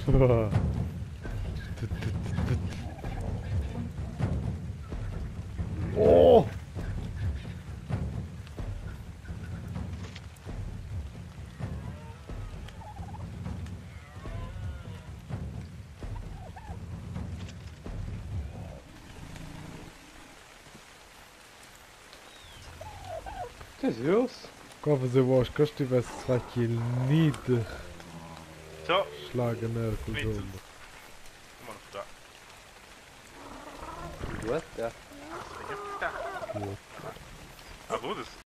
Oh! Jesus! Koffie was kannst du was fucking niederschlagen Så, Kultur. kommer du där. What the? Ja, wurde es.